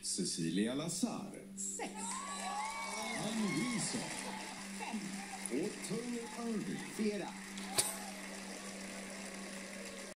Cecilia Lazar. 6. Ann Wilson. 5. Och Tony Irving. 4.